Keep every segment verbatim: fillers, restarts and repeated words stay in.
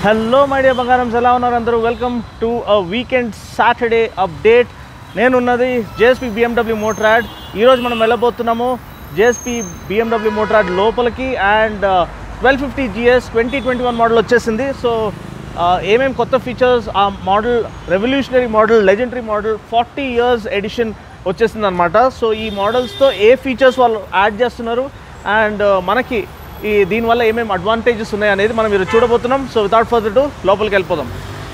Hello my dear బంగారమ్స్, ఎలా ఉన్నారు అందరూ? Welcome to a weekend Saturday update. నేనున్నది జేఎస్పీ బిఎండబ్ల్యూ మోటరాడ్. ఈరోజు మనం వెళ్ళబోతున్నాము జేఎస్పీ బిఎండబ్ల్యూ మోటరాడ్ లోపలికి. And twelve fifty GS twenty twenty one model వచ్చేసింది. సో ఏమేమి కొత్త ఫీచర్స్, ఆ model revolutionary model, legendary model, forty years edition వచ్చేసింది అనమాట. సో ఈ మోడల్స్తో ఏ ఫీచర్స్ వాళ్ళు యాడ్ చేస్తున్నారు అండ్ మనకి ఈ దీనివల్ల ఏమేమి అడ్వాంటేజెస్ ఉన్నాయి అనేది మనం మీరు చూడబోతున్నాం. సో వితౌట్ ఫర్దర్ టు లోపలికి వెళ్ళిపోదాం.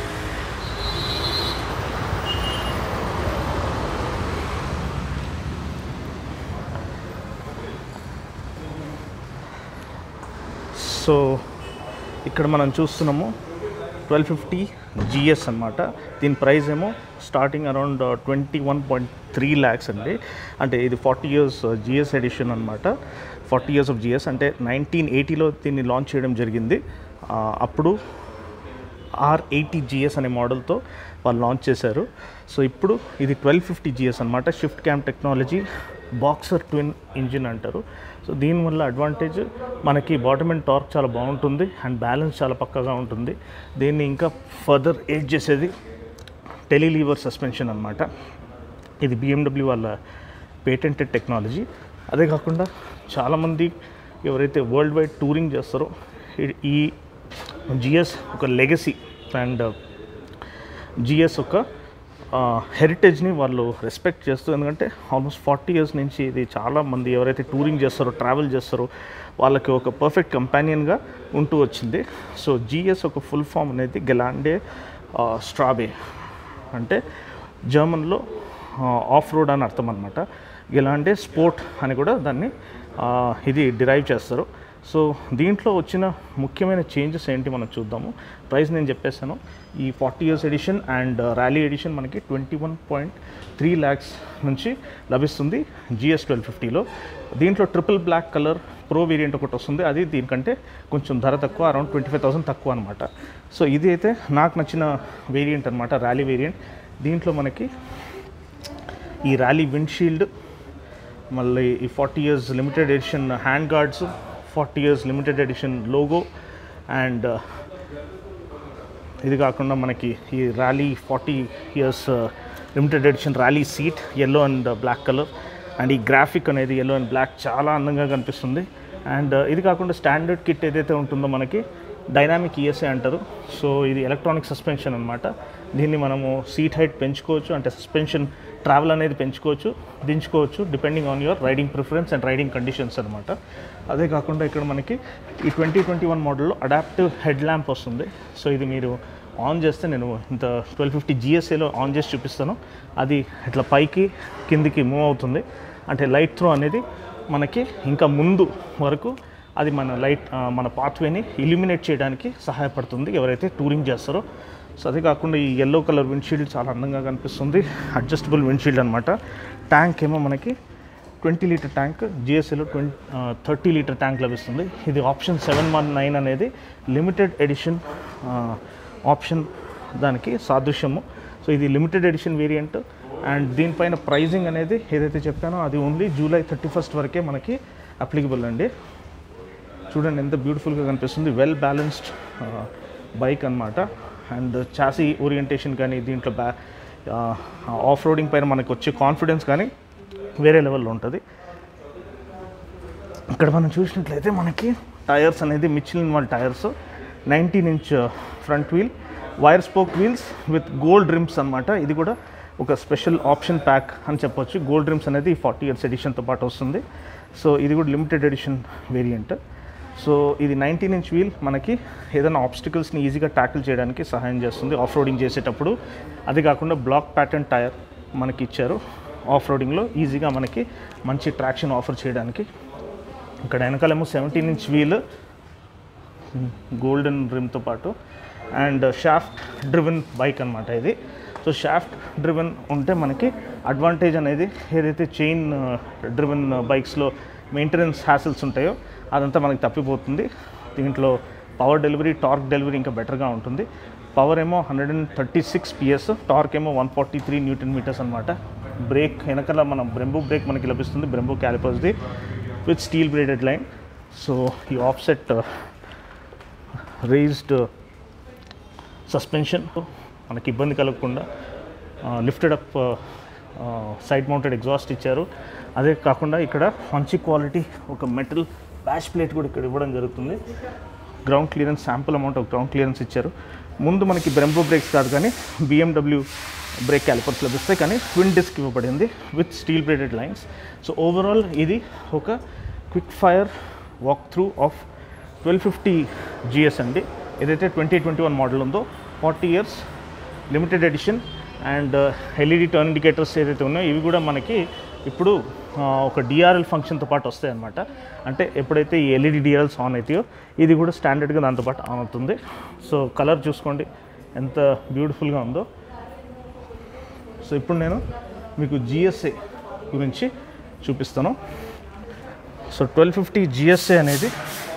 సో ఇక్కడ మనం చూస్తున్నాము ట్వెల్వ్ ఫిఫ్టీ జిఎస్ అనమాట. దీని ప్రైస్ ఏమో starting around twenty one point three lakhs అండి. అంటే ఇది ఫార్టీ ఇయర్స్ జిఎస్ ఎడిషన్ అనమాట. ఫార్టీ ఇయర్స్ ఆఫ్ జిఎస్ అంటే నైన్టీన్ ఎయిటీలో దీన్ని లాంచ్ చేయడం జరిగింది. అప్పుడు ఆర్ ఎయిటీ జిఎస్ అనే మోడల్తో వాళ్ళు లాంచ్ చేశారు. సో ఇప్పుడు ఇది ట్వెల్వ్ ఫిఫ్టీ జిఎస్ అనమాట. Shift cam technology, boxer twin engine అంటారు. సో దీనివల్ల అడ్వాంటేజ్ మనకి బాటమ్ అండ్ టార్క్ చాలా బాగుంటుంది అండ్ బ్యాలెన్స్ చాలా పక్కగా ఉంటుంది. దీన్ని ఇంకా ఫర్దర్ ఎయిడ్ చేసేది టెలిలీవర్ సస్పెన్షన్ అనమాట. ఇది బిఎండబ్ల్యూ వాళ్ళ పేటెంటెడ్ టెక్నాలజీ. అదే కాకుండా చాలామంది ఎవరైతే వరల్డ్ వైడ్ టూరింగ్ చేస్తారో ఈ జిఎస్ ఒక లెగసీ అండ్ జిఎస్ ఒక హెరిటేజ్ని వాళ్ళు రెస్పెక్ట్ చేస్తూ, ఎందుకంటే ఆల్మోస్ట్ ఫార్టీ ఇయర్స్ నుంచి ఇది చాలామంది ఎవరైతే టూరింగ్ చేస్తారో, ట్రావెల్ చేస్తారో వాళ్ళకి ఒక పర్ఫెక్ట్ కంపానియన్గా ఉంటూ వచ్చింది. సో జిఎస్ ఒక ఫుల్ ఫామ్ అనేది గెలాండే స్ట్రాబే, అంటే జర్మన్లో ఆఫ్ రోడ్ అని అర్థం అనమాట. గెలాండే స్పోర్ట్ అని కూడా దాన్ని ఇది డిరైవ్ చేస్తారు. సో దీంట్లో వచ్చిన ముఖ్యమైన చేంజెస్ ఏంటి మనం చూద్దాము. ప్రైస్ నేను చెప్పేసాను. ఈ forty years edition and rally edition మనకి twenty one point three lakhs నుంచి లభిస్తుంది జిఎస్ ట్వెల్వ్ ఫిఫ్టీలో. దీంట్లో triple black colour pro variant ఒకటి వస్తుంది. అది దీనికంటే కొంచెం ధర తక్కువ, అరౌండ్ ట్వంటీ ఫైవ్ థౌసండ్ తక్కువ అనమాట. సో ఇది అయితే నాకు నచ్చిన వేరియంట్ అనమాట, ర్యాలీ వేరియంట్. దీంట్లో మనకి ఈ ర్యాలీ విండ్షీల్డ్, మళ్ళీ ఈ forty years limited edition hand guards, forty years limited edition logo, and ఇది కాకుండా మనకి ఈ rally forty years limited edition rally seat yellow and black colour. And ఈ గ్రాఫిక్ అనేది ఎల్లో అండ్ బ్లాక్ చాలా అందంగా కనిపిస్తుంది. అండ్ ఇది కాకుండా స్టాండర్డ్ కిట్ ఏదైతే ఉంటుందో మనకి డైనామిక్ ఈఎస్ఏ అంటారు. సో ఇది ఎలక్ట్రానిక్ సస్పెన్షన్ అనమాట. దీన్ని మనము సీట్ హైట్ పెంచుకోవచ్చు, అంటే సస్పెన్షన్ ట్రావెల్ అనేది పెంచుకోవచ్చు, దించుకోవచ్చు, depending on your riding preference and riding conditions అనమాట. అదే కాకుండా ఇక్కడ మనకి ఈ ట్వంటీ ట్వంటీ వన్ మోడల్లో అడాప్టివ్ హెడ్ ల్యాంప్ వస్తుంది. సో ఇది మీరు ఆన్ చేస్తే, నేను ఇంత ట్వెల్వ్ ఫిఫ్టీ జిఎస్ఏలో ఆన్ చేసి చూపిస్తాను. అది ఇట్లా పైకి కిందికి మూవ్ అవుతుంది. అంటే లైట్ త్రో అనేది మనకి ఇంకా ముందు వరకు అది మన లైట్ మన పాత్వేని ఇల్యూమినేట్ చేయడానికి సహాయపడుతుంది ఎవరైతే టూరింగ్ చేస్తారో. సో అదే కాకుండా ఈ ఎల్లో కలర్ విండ్షీల్డ్ చాలా అందంగా కనిపిస్తుంది. అడ్జస్టబుల్ విండ్షీల్డ్ అనమాట. ట్యాంక్ ఏమో మనకి ట్వంటీ లీటర్ ట్యాంక్, జిఎస్ఏలో ట్వంటీ థర్టీ లీటర్ ట్యాంక్ లభిస్తుంది. ఇది ఆప్షన్ సెవెన్ వన్ నైన్ అనేది లిమిటెడ్ ఎడిషన్ ఆప్షన్, దానికి సాదృశ్యము. సో ఇది లిమిటెడ్ ఎడిషన్ వేరియంట్. అండ్ దీనిపైన ప్రైజింగ్ అనేది ఏదైతే చెప్పానో అది ఓన్లీ జూలై థర్టీ ఫస్ట్ వరకే మనకి అప్లికబుల్ అండి. చూడండి ఎంత బ్యూటిఫుల్గా కనిపిస్తుంది. వెల్ బ్యాలెన్స్డ్ బైక్ అనమాట. అండ్ చాసీ ఓరియంటేషన్ కానీ, దీంట్లో బ్యా ఆఫ్ రోడింగ్ పైన మనకు వచ్చే కాన్ఫిడెన్స్ కానీ వేరే లెవెల్లో ఉంటుంది. ఇక్కడ మనం చూసినట్లయితే మనకి టైర్స్ అనేది మిచ్లిన్ వాళ్ళ tyres, nineteen inch front wheel, wire spoke wheels with gold rims అనమాట. ఇది కూడా ఒక స్పెషల్ ఆప్షన్ ప్యాక్ అని చెప్పొచ్చు. గోల్డ్ రిమ్స్ అనేది ఫార్టీ ఇయర్స్ ఎడిషన్తో పాటు వస్తుంది. సో ఇది కూడా లిమిటెడ్ ఎడిషన్ వేరియంట్. సో ఇది నైన్టీన్ ఇంచ్ వీల్ మనకి ఏదైనా ఆబ్స్టికల్స్ని ఈజీగా ట్యాకిల్ చేయడానికి సహాయం చేస్తుంది ఆఫ్ రోడింగ్ చేసేటప్పుడు. అది కాకుండా బ్లాక్ ప్యాటర్న్ టైర్ మనకి ఇచ్చారు ఆఫ్ రోడింగ్లో ఈజీగా మనకి మంచి ట్రాక్షన్ ఆఫర్ చేయడానికి. ఇక్కడ వెనకాలేమో సెవెంటీన్ ఇంచ్ వీల్ గోల్డెన్ రిమ్తో పాటు, అండ్ షాఫ్ట్ డ్రివెన్ బైక్ అనమాట ఇది. సో షాఫ్ట్ డ్రివెన్ ఉంటే మనకి అడ్వాంటేజ్ అనేది ఏదైతే చైన్ డ్రివెన్ బైక్స్లో మెయింటెనెన్స్ హ్యాసిల్స్ ఉంటాయో అదంతా మనకి తప్పిపోతుంది. దీంట్లో పవర్ డెలివరీ, టార్క్ డెలివరీ ఇంకా బెటర్గా ఉంటుంది. పవర్ ఏమో hundred and thirty six PS, torque ఏమో one forty three newton metres అనమాట. బ్రేక్ వెనకాల మన బ్రెంబో బ్రేక్ మనకి లభిస్తుంది, బ్రెంబో క్యాలిపర్స్ది with steel braided line. So ఈ ఆఫ్సెట్ రేజ్డ్ సస్పెన్షన్ మనకి ఇబ్బంది కలగకుండా lifted up side mounted exhaust ఇచ్చారు. అదే కాకుండా ఇక్కడ మంచి క్వాలిటీ ఒక మెటల్ బ్యాష్ ప్లేట్ కూడా ఇక్కడ ఇవ్వడం జరుగుతుంది. Ground clearance ample amount of ground clearance ఇచ్చారు. ముందు మనకి బ్రెంబో బ్రేక్స్ కాదు కానీ బిఎండబ్ల్యూ బ్రేక్ క్యాలిపర్స్ లభిస్తాయి, కానీ ట్విన్ డిస్క్ ఇవ్వబడింది with steel plated lines. So overall ఇది ఒక quick fire walk through of twelve fifty GS అండి. ఏదైతే ట్వంటీ ట్వంటీ వన్ మోడల్ ఉందో forty years limited edition. And LED turn indicators ఏదైతే ఉన్నాయో ఇవి కూడా మనకి ఇప్పుడు ఒక డిఆర్ఎల్ ఫంక్షన్తో పాటు వస్తాయి అన్నమాట. అంటే ఎప్పుడైతే ఈ ఎల్ఈడి డిఆర్ఎల్స్ ఆన్ అవుతాయో ఇది కూడా స్టాండర్డ్గా దాంతోపాటు ఆన్ అవుతుంది. సో కలర్ చూసుకోండి ఎంత బ్యూటిఫుల్గా ఉందో. సో ఇప్పుడు నేను మీకు జిఎస్ఏ గురించి చూపిస్తాను. సో ట్వెల్వ్ ఫిఫ్టీ జిఎస్ఏ అనేది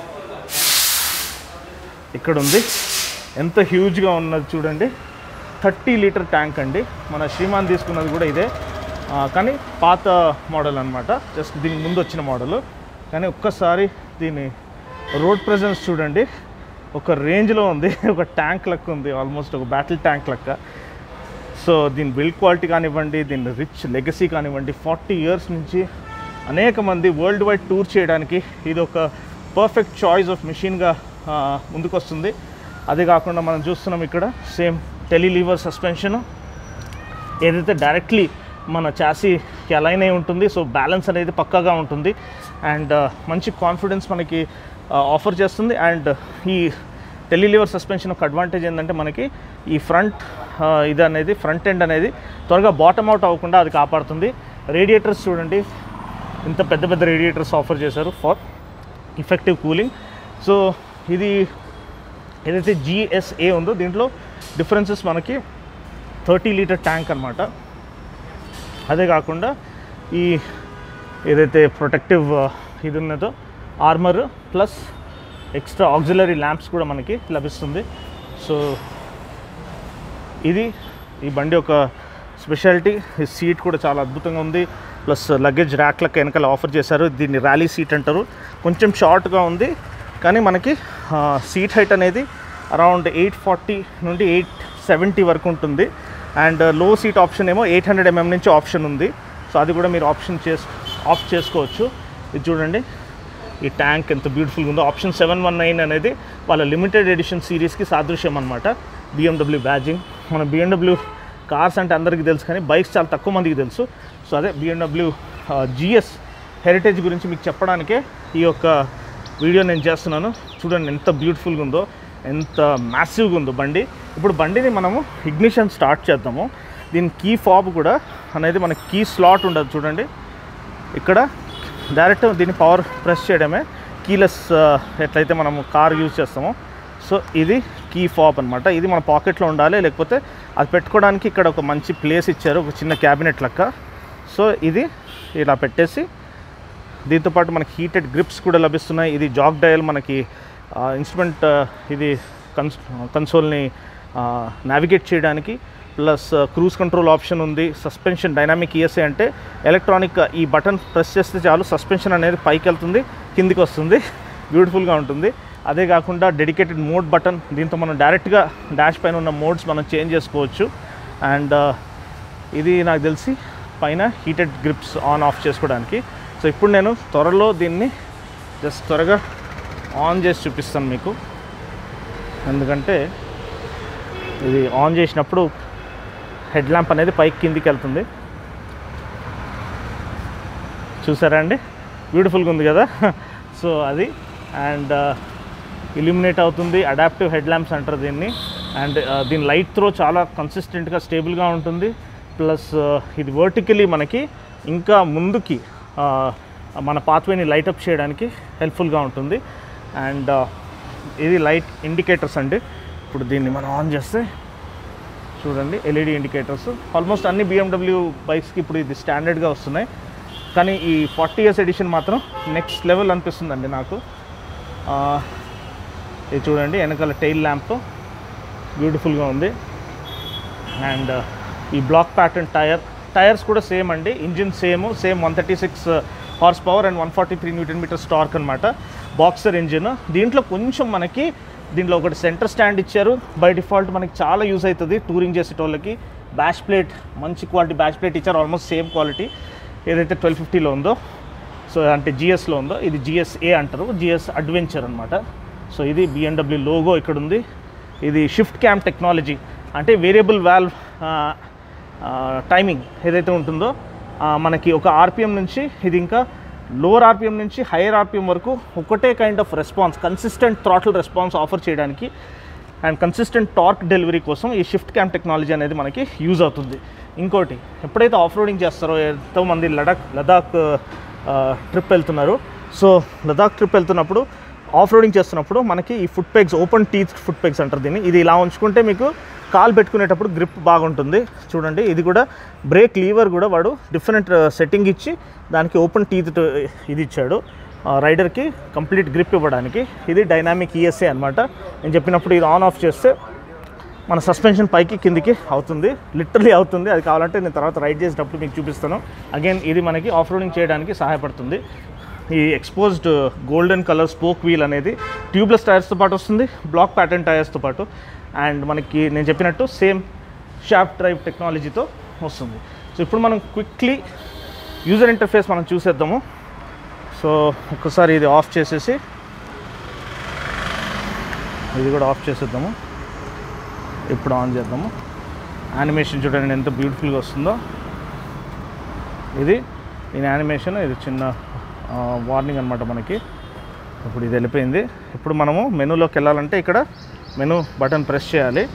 ఇక్కడ ఉంది. ఎంత హ్యూజ్గా ఉన్నది చూడండి. థర్టీ లీటర్ ట్యాంక్ అండి. మన శ్రీమాన్ తీసుకున్నది కూడా ఇదే, కానీ పాత మోడల్ అనమాట, జస్ట్ దీనికి ముందు వచ్చిన మోడల్. కానీ ఒక్కసారి దీని రోడ్ ప్రెజెన్స్ చూడండి, ఒక రేంజ్లో ఉంది. ఒక ట్యాంక్ లెక్క ఉంది, ఆల్మోస్ట్ ఒక బ్యాటిల్ ట్యాంక్ లెక్క. సో దీని బిల్డ్ క్వాలిటీ కానివ్వండి, దీని రిచ్ లెగసీ కానివ్వండి, ఫార్టీ ఇయర్స్ నుంచి అనేక మంది వరల్డ్ వైడ్ టూర్ చేయడానికి ఇది ఒక పర్ఫెక్ట్ చాయిస్ ఆఫ్ మెషిన్గా ముందుకు వస్తుంది. అదే కాకుండా మనం చూస్తున్నాం ఇక్కడ సేమ్ టెలిలీవర్ సస్పెన్షన్ ఏదైతే డైరెక్ట్లీ మన చాసీకి అలైన్ అయి ఉంటుంది. సో బ్యాలెన్స్ అనేది పక్కాగా ఉంటుంది అండ్ మంచి కాన్ఫిడెన్స్ మనకి ఆఫర్ చేస్తుంది. అండ్ ఈ టెలిలీవర్ సస్పెన్షన్ ఒక అడ్వాంటేజ్ ఏంటంటే మనకి ఈ ఫ్రంట్ ఇది అనేది ఫ్రంట్ ఎండ్ అనేది త్వరగా బాటమ్ అవుట్ అవ్వకుండా అది కాపాడుతుంది. రేడియేటర్స్ చూడండి, ఇంత పెద్ద పెద్ద రేడియేటర్స్ ఆఫర్ చేశారు ఫర్ ఇఫెక్టివ్ కూలింగ్. సో ఇది ఏదైతే జిఎస్ఏ ఉందో దీంట్లో డిఫరెన్సెస్ మనకి థర్టీ లీటర్ ట్యాంక్ అనమాట. అదే కాకుండా ఈ ఏదైతే ప్రొటెక్టివ్ ఇది ఉన్నదో armour plus extra auxiliary lamps కూడా మనకి లభిస్తుంది. సో ఇది ఈ బండి ఒక స్పెషాలిటీ. ఈ సీట్ కూడా చాలా అద్భుతంగా ఉంది, ప్లస్ లగేజ్ ర్యాక్లకు వెనకాల ఆఫర్ చేశారు. దీన్ని ర్యాలీ సీట్ అంటారు. కొంచెం షార్ట్గా ఉంది కానీ మనకి సీట్ హైట్ అనేది అరౌండ్ ఎయిట్ ఫార్టీ నుండి ఎయిట్ సెవెంటీ వరకు ఉంటుంది. అండ్ లో సీట్ ఆప్షన్ ఏమో ఎయిట్ హండ్రెడ్ ఎంఎం నుంచి ఆప్షన్ ఉంది. సో అది కూడా మీరు ఆప్షన్ చేసు ఆఫ్ చేసుకోవచ్చు. ఇది చూడండి ఈ ట్యాంక్ ఎంత బ్యూటిఫుల్గా ఉందో. ఆప్షన్ సెవెన్ వన్ నైన్ అనేది వాళ్ళ లిమిటెడ్ ఎడిషన్ సిరీస్కి సాదృశ్యం అనమాట. BMW badging. మన బిఎండబ్ల్యూ కార్స్ అంటే అందరికీ తెలుసు కానీ బైక్స్ చాలా తక్కువ మందికి తెలుసు. సో అదే బిఎండబ్ల్యూ జిఎస్ హెరిటేజ్ గురించి మీకు చెప్పడానికే ఈ యొక్క వీడియో నేను చేస్తున్నాను. చూడండి ఎంత బ్యూటిఫుల్గా ఉందో, ఎంత మ్యాసివ్గా ఉందో బండి. ఇప్పుడు బండిని మనము ఇగ్నిషన్ స్టార్ట్ చేద్దాము. దీని కీ ఫాబ్ కూడా అనేది మనకి కీ స్లాట్ ఉండదు చూడండి. ఇక్కడ డైరెక్ట్ దీన్ని పవర్ ప్రెస్ చేయడమే, కీలెస్ ఎట్లయితే మనము కార్ యూజ్ చేస్తామో. సో ఇది కీ ఫాబ్ అనమాట. ఇది మన పాకెట్లో ఉండాలి, లేకపోతే అది పెట్టుకోవడానికి ఇక్కడ ఒక మంచి ప్లేస్ ఇచ్చారు, ఒక చిన్న క్యాబినెట్ లెక్క. సో ఇది ఇలా పెట్టేసి దీంతోపాటు మనకి హీటెడ్ గ్రిప్స్ కూడా లభిస్తున్నాయి. ఇది జాక్ డయల్ మనకి ఇన్స్ట్రుమెంట్ ఇది కన్స్ కన్సోల్ని నావిగేట్ చేయడానికి, ప్లస్ క్రూజ్ కంట్రోల్ ఆప్షన్ ఉంది. సస్పెన్షన్ డైనామిక్ ఈఎస్ఏ అంటే ఎలక్ట్రానిక్, ఈ బటన్ ప్రెస్ చేస్తే చాలు సస్పెన్షన్ అనేది పైకి వెళ్తుంది, కిందికి వస్తుంది, బ్యూటిఫుల్గా ఉంటుంది. అదే కాకుండా డెడికేటెడ్ మోడ్ బటన్, దీంతో మనం డైరెక్ట్గా డాష్ పైన ఉన్న మోడ్స్ మనం చేంజ్ చేసుకోవచ్చు. అండ్ ఇది నాకు తెలిసి పైన హీటెడ్ గ్రిప్స్ ఆన్ ఆఫ్ చేసుకోవడానికి. సో ఇప్పుడు నేను త్వరలో దీన్ని జస్ట్ త్వరగా ఆన్ చేసి చూపిస్తాను మీకు, ఎందుకంటే ఇది ఆన్ చేసినప్పుడు హెడ్ ల్యాంప్ అనేది పైకి కిందికి వెళ్తుంది. చూసారా అండి, బ్యూటిఫుల్గా ఉంది కదా. సో అది అండ్ ఇల్యూమినేట్ అవుతుంది. అడాప్టివ్ హెడ్ ల్యాంప్స్ అంటారు దీన్ని. అండ్ దీని లైట్ త్రో చాలా కన్సిస్టెంట్గా స్టేబుల్గా ఉంటుంది. ప్లస్ ఇది వర్టికలీ మనకి ఇంకా ముందుకి మన పాత్వేని లైటప్ చేయడానికి హెల్ప్ఫుల్గా ఉంటుంది. అండ్ ఇది లైట్ ఇండికేటర్స్ అండి. ఇప్పుడు దీన్ని మనం ఆన్ చేస్తే చూడండి ఎల్ఈడి ఇండికేటర్స్. ఆల్మోస్ట్ అన్ని బిఎండబ్ల్యూ బైక్స్కి ఇప్పుడు ఇది స్టాండర్డ్గా వస్తున్నాయి, కానీ ఈ ఫార్టీ ఇయర్స్ ఎడిషన్ మాత్రం నెక్స్ట్ లెవెల్ అనిపిస్తుందండి నాకు. ఇది చూడండి వెనకాల టైల్ ల్యాంప్ బ్యూటిఫుల్గా ఉంది. అండ్ ఈ బ్లాక్ ప్యాటర్న్ టైర్ టైర్స్ కూడా సేమ్ అండి. Engine same same one thirty six horsepower and one forty three newton metres torque అనమాట. Boxer engine. దీంట్లో కొంచెం మనకి దీంట్లో ఒకటి సెంటర్ స్టాండ్ ఇచ్చారు. బై డిఫాల్ట్ మనకి చాలా యూజ్ అవుతుంది టూరింగ్ చేసేటోళ్ళకి. బ్యాష్ ప్లేట్ మంచి క్వాలిటీ బ్యాష్ ప్లేట్ ఇచ్చారు, ఆల్మోస్ట్ సేమ్ క్వాలిటీ ఏదైతే ట్వెల్వ్ ఫిఫ్టీలో ఉందో, సో అంటే జిఎస్లో ఉందో. ఇది జిఎస్ఏ అంటారు, జిఎస్ అడ్వెంచర్ అనమాట. సో ఇది బిఎండబ్ల్యూ లోగో ఇక్కడ ఉంది. ఇది షిఫ్ట్ క్యామ్ టెక్నాలజీ, అంటే వేరియబుల్ వాల్వ్ టైమింగ్ ఏదైతే ఉంటుందో మనకి ఒక ఆర్పిఎం నుంచి ఇది ఇంకా లోవర్ ఆర్పిఎం నుంచి హైయర్ ఆర్పిఎం వరకు ఒకటే kind of response, consistent throttle response offer చేయడానికి అండ్ కన్సిస్టెంట్ టార్క్ డెలివరీ కోసం ఈ షిఫ్ట్ క్యామ్ టెక్నాలజీ అనేది మనకి యూజ్ అవుతుంది. ఇంకోటి, ఎప్పుడైతే ఆఫ్ రోడింగ్ చేస్తారో, ఎంతోమంది లడాక్ లదాఖ్ ట్రిప్ వెళ్తున్నారు. సో లదాఖ్ ట్రిప్ వెళ్తున్నప్పుడు ఆఫ్ రోడింగ్ చేస్తున్నప్పుడు మనకి ఈ foot pegs, open teeth foot pegs అంటారు దీన్ని. ఇది ఇలా ఉంచుకుంటే మీకు కాలు పెట్టుకునేటప్పుడు గ్రిప్ బాగుంటుంది. చూడండి, ఇది కూడా బ్రేక్ లీవర్ కూడా వాడు డిఫరెంట్ సెట్టింగ్ ఇచ్చి దానికి ఓపెన్ టీత్ ఇది ఇచ్చాడు రైడర్కి కంప్లీట్ గ్రిప్ ఇవ్వడానికి. ఇది డైనామిక్ ఈఎస్ఏ అనమాట. నేను చెప్పినప్పుడు ఇది ఆన్ ఆఫ్ చేస్తే మన సస్పెన్షన్ పైకి కిందికి అవుతుంది, లిటరలీ అవుతుంది. అది కావాలంటే నేను తర్వాత రైడ్ చేసేటప్పుడు మీకు చూపిస్తాను. అగైన్ ఇది మనకి ఆఫ్ రోడింగ్ చేయడానికి సహాయపడుతుంది. ఈ exposed golden colour spoke wheel అనేది ట్యూబ్లెస్ టైర్స్తో పాటు వస్తుంది, బ్లాక్ ప్యాటర్న్ టైర్స్తో పాటు. అండ్ మనకి నేను చెప్పినట్టు సేమ్ షాఫ్ట్ డ్రైవ్ టెక్నాలజీతో వస్తుంది. సో ఇప్పుడు మనం క్విక్లీ యూజర్ ఇంటర్ఫేస్ మనం చూసేద్దాము. సో ఒక్కసారి ఇది ఆఫ్ చేసేసి ఇది కూడా ఆఫ్ చేసేద్దాము. ఇప్పుడు ఆన్ చేద్దాము. యానిమేషన్ చూడండి ఎంత బ్యూటిఫుల్గా వస్తుందో. ఇది దీని యానిమేషన్, ఇది చిన్న వార్నింగ్ అనమాట మనకి. ఇప్పుడు ఇది వెళ్ళిపోయింది. ఇప్పుడు మనము మెనూలోకి వెళ్ళాలంటే ఇక్కడ మెనూ బటన్ ప్రెస్ చేయాలి.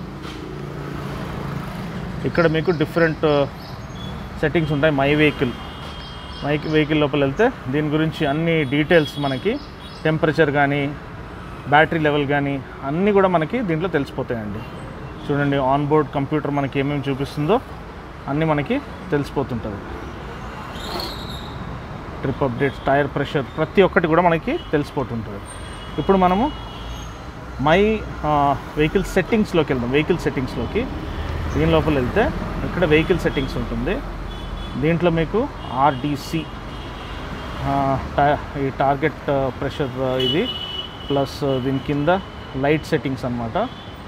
ఇక్కడ మీకు డిఫరెంట్ సెట్టింగ్స్ ఉంటాయి. మై వెహికల్ మై వెహికల్ లోపల వెళ్తే దీని గురించి అన్ని డీటెయిల్స్ మనకి, టెంపరేచర్ కానీ బ్యాటరీ లెవెల్ కానీ అన్నీ కూడా మనకి దీంట్లో తెలిసిపోతాయండి. చూడండి, ఆన్ బోర్డ్ కంప్యూటర్ మనకి ఏమేమి చూపిస్తుందో అన్నీ మనకి తెలిసిపోతుంటుంది. ట్రిప్ అప్డేట్స్, టైర్ ప్రెషర్, ప్రతి ఒక్కటి కూడా మనకి తెలిసిపోతుంటుంది. ఇప్పుడు మనము మై వెహికల్ సెట్టింగ్స్లోకి వెళ్దాం. వెహికల్ సెట్టింగ్స్లోకి దీని లోపల వెళ్తే ఇక్కడ వెహికల్ సెట్టింగ్స్ ఉంటుంది. దీంట్లో మీకు ఆర్డీసీ ఈ టార్గెట్ ప్రెషర్ ఇది, ప్లస్ దీని కింద లైట్ సెట్టింగ్స్ అన్నమాట.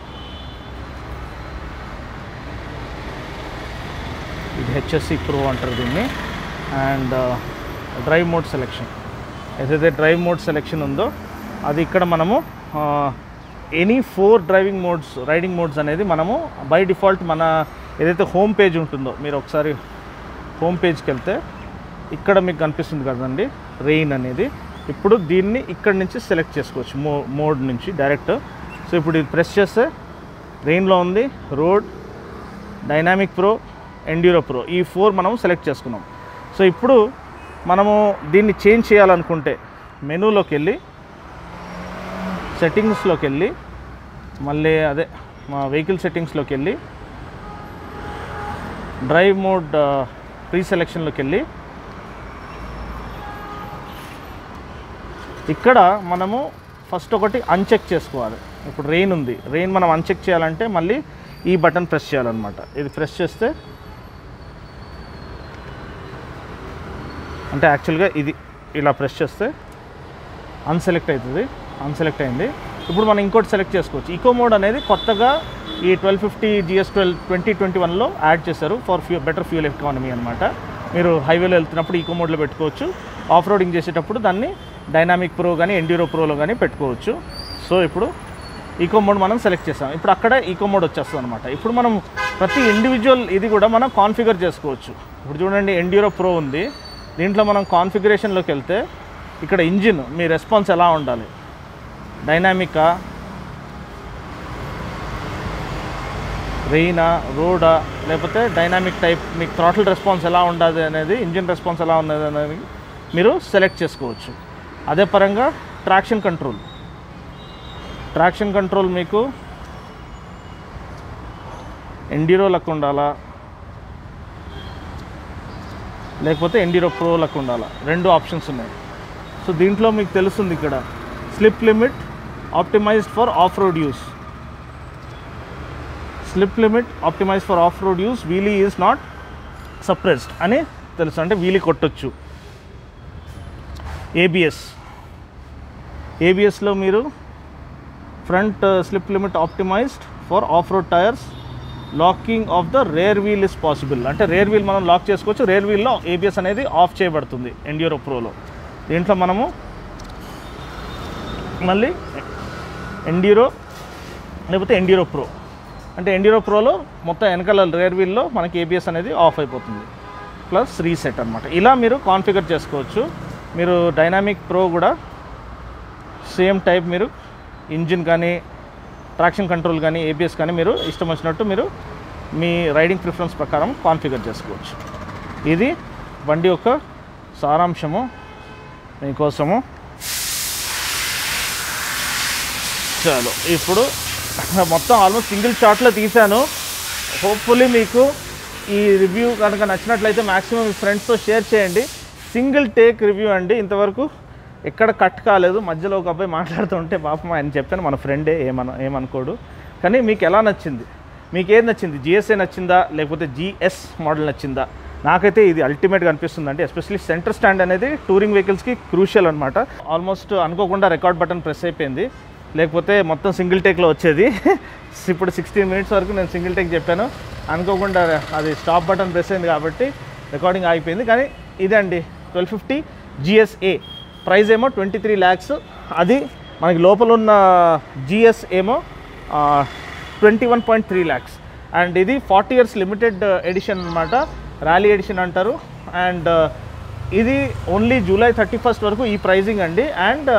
ఇది హెచ్ఎస్సి ప్రో అంటారు దీన్ని. అండ్ డ్రైవ్ మోడ్ సెలెక్షన్, ఏదైతే డ్రైవ్ మోడ్ సెలెక్షన్ ఉందో అది ఇక్కడ మనము any four driving modes, riding modes అనేది మనము బై డిఫాల్ట్ మన ఏదైతే హోమ్ పేజ్ ఉంటుందో, మీరు ఒకసారి హోమ్ పేజ్కి వెళ్తే ఇక్కడ మీకు కనిపిస్తుంది కదండి రెయిన్ అనేది. ఇప్పుడు దీన్ని ఇక్కడ నుంచి సెలెక్ట్ చేసుకోవచ్చు మో మోడ్ నుంచి డైరెక్ట్. సో ఇప్పుడు ఇది ప్రెస్ చేస్తే రెయిన్లో ఉంది, road, dynamic pro, enduro pro, ఈ ఫోర్ మనం సెలెక్ట్ చేసుకున్నాం. సో ఇప్పుడు మనము దీన్ని చేంజ్ చేయాలనుకుంటే మెనూలోకి వెళ్ళి సెట్టింగ్స్లోకి వెళ్ళి మళ్ళీ అదే మా వెహికల్ సెట్టింగ్స్లోకి వెళ్ళి డ్రైవ్ మోడ్ ప్రీ సెలెక్షన్లోకి వెళ్ళి ఇక్కడ మనము ఫస్ట్ ఒకటి అన్చెక్ చేసుకోవాలి. ఇప్పుడు రెయిన్ ఉంది, రెయిన్ మనం అన్చెక్ చేయాలంటే మళ్ళీ ఈ బటన్ ప్రెస్ చేయాలన్నమాట. ఇది ప్రెస్ చేస్తే అంటే యాక్చువల్గా ఇది ఇలా ప్రెస్ చేస్తే అన్సెలెక్ట్ అవుతుంది, అన్సెలెక్ట్ అయింది. ఇప్పుడు మనం ఇంకోటి సెలెక్ట్ చేసుకోవచ్చు. ఈకో మోడ్ అనేది కొత్తగా ఈ twelve fifty GS twelve twenty twenty వన్లో యాడ్ చేశారు for few better fuel economy అనమాట. మీరు హైవేలో వెళ్తున్నప్పుడు ఈకో మోడ్లో పెట్టుకోవచ్చు, ఆఫ్ రోడింగ్ చేసేటప్పుడు దాన్ని డైనామిక్ ప్రో కానీ ఎండ్యూరో ప్రోలో కానీ పెట్టుకోవచ్చు. సో ఇప్పుడు ఈకో మోడ్ మనం సెలెక్ట్ చేసాం, ఇప్పుడు అక్కడ ఈకో మోడ్ వచ్చేస్తుంది అనమాట. ఇప్పుడు మనం ప్రతి ఇండివిజువల్ ఇది కూడా మనం కాన్ఫిగర్ చేసుకోవచ్చు. ఇప్పుడు చూడండి, ఎండ్యూరో ప్రో ఉంది, దీంట్లో మనం కాన్ఫిగరేషన్లోకి వెళ్తే ఇక్కడ ఇంజిన్ మీ రెస్పాన్స్ ఎలా ఉండాలి, డైనామికా, రెయినా, రోడా, లేకపోతే డైనామిక్ టైప్, మీకు థ్రాటిల్ రెస్పాన్స్ ఎలా ఉండాలి అనేది, ఇంజిన్ రెస్పాన్స్ ఎలా ఉన్నది అనేది మీరు సెలెక్ట్ చేసుకోవచ్చు. అదే పరంగా ట్రాక్షన్ కంట్రోల్, ట్రాక్షన్ కంట్రోల్ మీకు ఎండ్యూరో లెక్క ఉండాలా లేకపోతే ఎండ్యూరో ప్రో లెక్క ఉండాలా, రెండు ఆప్షన్స్ ఉన్నాయి. సో దీంట్లో మీకు తెలుస్తుంది ఇక్కడ slip limit optimised for off road use, slip limit optimise for off road use, wheelie is not suppressed అని తెలుసు, అంటే వీలీ కొట్టొచ్చు. ఏబిఎస్, ఏబిఎస్లో మీరు front slip limit optimised for off road tyres, locking of the rear wheel is possible. అంటే rear wheel మనం lock చేసుకోవచ్చు, rear వీల్లో ఏబిఎస్ అనేది ఆఫ్ చేయబడుతుంది ఎండ్యూరో ప్రోలో. దీంట్లో మనము మళ్ళీ ఎండ్యూరో లేకపోతే ఎండ్యూరో ప్రో అంటే ఎండ్యూరో ప్రోలో మొత్తం వెనకాల రేర్ వీల్లో మనకి ఏబిఎస్ అనేది ఆఫ్ అయిపోతుంది, ప్లస్ రీసెట్ అనమాట. ఇలా మీరు కాన్ఫిగర్ చేసుకోవచ్చు. మీరు డైనామిక్ ప్రో కూడా సేమ్ టైప్ మీరు ఇంజిన్ కానీ ట్రాక్షన్ కంట్రోల్ కానీ ఏబిఎస్ కానీ మీరు ఇష్టం వచ్చినట్టు మీరు మీ రైడింగ్ ప్రిఫరెన్స్ ప్రకారం కాన్ఫిగర్ చేసుకోవచ్చు. ఇది బండి యొక్క సారాంశము మీకోసము. చాలు, ఇప్పుడు మొత్తం ఆల్మోస్ట్ సింగిల్ షాట్లో తీశాను. హోప్ఫుల్లీ మీకు ఈ రివ్యూ కనుక నచ్చినట్లయితే మ్యాక్సిమం మీ ఫ్రెండ్స్తో షేర్ చేయండి. సింగిల్ టేక్ రివ్యూ అండి, ఇంతవరకు ఎక్కడ కట్ కాలేదు. మధ్యలో ఒక అబ్బాయి మాట్లాడుతుంటే పాపం ఆయన చెప్పాను, మన ఫ్రెండే, ఏమన ఏమనుకోడు. కానీ మీకు ఎలా నచ్చింది, మీకు ఏది నచ్చింది, జిఎస్ఏ నచ్చిందా లేకపోతే జిఎస్ మోడల్ నచ్చిందా? నాకైతే ఇది అల్టిమేట్గా అనిపిస్తుందండి. ఎస్పెషల్లీ సెంటర్ స్టాండ్ అనేది టూరింగ్ వెహికల్స్కి క్రూషియల్ అనమాట. ఆల్మోస్ట్ అనుకోకుండా రికార్డ్ బటన్ ప్రెస్ అయిపోయింది, లేకపోతే మొత్తం సింగిల్ టేక్లో వచ్చేది. ఇప్పుడు సిక్స్టీన్ మినిట్స్ వరకు నేను సింగిల్ టేక్ చెప్పాను, అనుకోకుండా అది స్టాప్ బటన్ ప్రెస్ అయింది కాబట్టి రికార్డింగ్ ఆగిపోయింది. కానీ ఇదండి ట్వెల్వ్ ఫిఫ్టీ జిఎస్ఏ, ప్రైస్ ఏమో ట్వంటీ త్రీ ల్యాక్స్. అది మనకి లోపల ఉన్న జిఎస్ ఏమో twenty one point three lakhs. And ఇది ఫార్టీ ఇయర్స్ లిమిటెడ్ ఎడిషన్ అనమాట, ర్యాలీ ఎడిషన్ అంటారు. అండ్ ఇది ఓన్లీ జూలై థర్టీ ఫస్ట్ వరకు ఈ ప్రైజింగ్ అండి. అండ్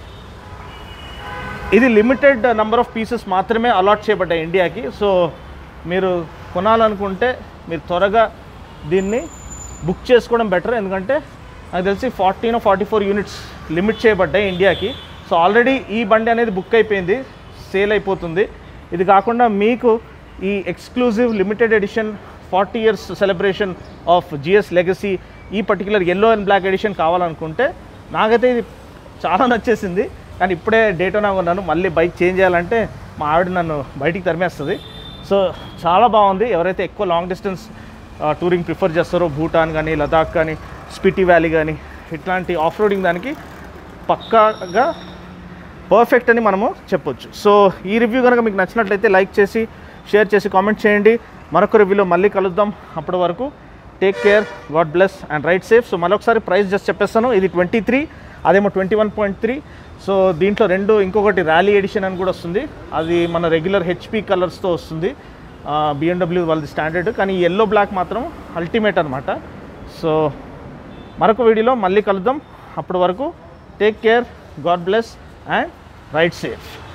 ఇది లిమిటెడ్ నెంబర్ ఆఫ్ పీసెస్ మాత్రమే అలాట్ చేయబడ్డాయి ఇండియాకి. సో మీరు కొనాలనుకుంటే మీరు త్వరగా దీన్ని బుక్ చేసుకోవడం బెటర్, ఎందుకంటే నాకు తెలిసి fourteen forty four units limit చేయబడ్డాయి ఇండియాకి. సో ఆల్రెడీ ఈ బండి అనేది బుక్ అయిపోయింది, సేల్ అయిపోతుంది. ఇది కాకుండా మీకు ఈ exclusive limited edition forty years celebration of GS legacy, ఈ particular yellow and black edition కావాలనుకుంటే నాకైతే ఇది చాలా నచ్చేసింది. కానీ ఇప్పుడే డేటోనా కొన్నాను, మళ్ళీ బైక్ చేంజ్ చేయాలంటే మా ఆవిడ నన్ను బయటికి తరిమేస్తుంది. సో చాలా బాగుంది. ఎవరైతే ఎక్కువ లాంగ్ డిస్టెన్స్ టూరింగ్ ప్రిఫర్ చేస్తారో, భూటాన్ కానీ లదాఖ్ కానీ స్పిటి వ్యాలీ కానీ ఇట్లాంటి ఆఫ్ రోడింగ్ దానికి పక్కాగా పర్ఫెక్ట్ అని మనము చెప్పొచ్చు. సో ఈ రివ్యూ కనుక మీకు నచ్చినట్లయితే లైక్ చేసి షేర్ చేసి కామెంట్ చేయండి. మరొక రివ్యూలో మళ్ళీ కలుద్దాం. అప్పటి వరకు take care, God bless and ride safe. So మరొకసారి ప్రైస్ జస్ట్ చెప్పేస్తాను, ఇది ట్వంటీ త్రీ, అదేమో twenty one point three. So దీంట్లో రెండు, ఇంకొకటి ర్యాలీ ఎడిషన్ అని కూడా వస్తుంది, అది మన రెగ్యులర్ హెచ్పి కలర్స్తో వస్తుంది, బిఎండబ్ల్యూ వాళ్ళది స్టాండర్డ్. కానీ ఎల్లో బ్లాక్ మాత్రం అల్టిమేట్ అనమాట. సో మరొక వీడియోలో మళ్ళీ కలుద్దాం. అప్పటి వరకు take care, God bless and ride safe.